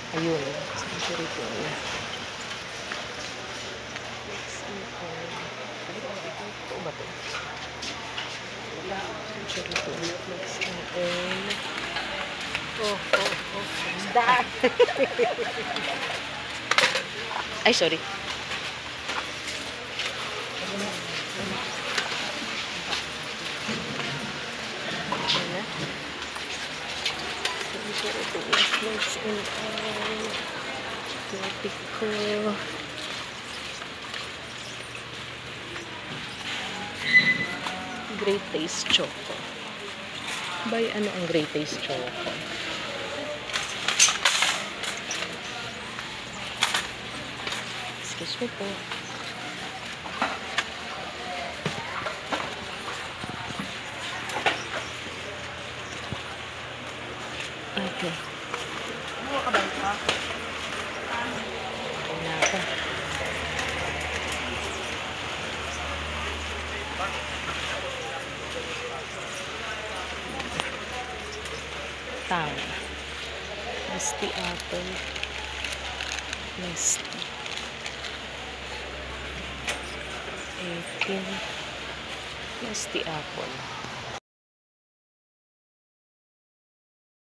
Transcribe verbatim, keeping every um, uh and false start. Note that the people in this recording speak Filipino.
Ayun, century pin. Ito ba ito? Century pin. Flex-in. Oh, oh, oh. Da! Ay, sorry. Flex-in. Vertical. Great Taste Choco. Bay, ano ang Great Taste Choco? Excuse me po. Okay. Ano ka ba ito? Okay na ako. Tang. Misty apple. Misty. eighteen. Misty apple.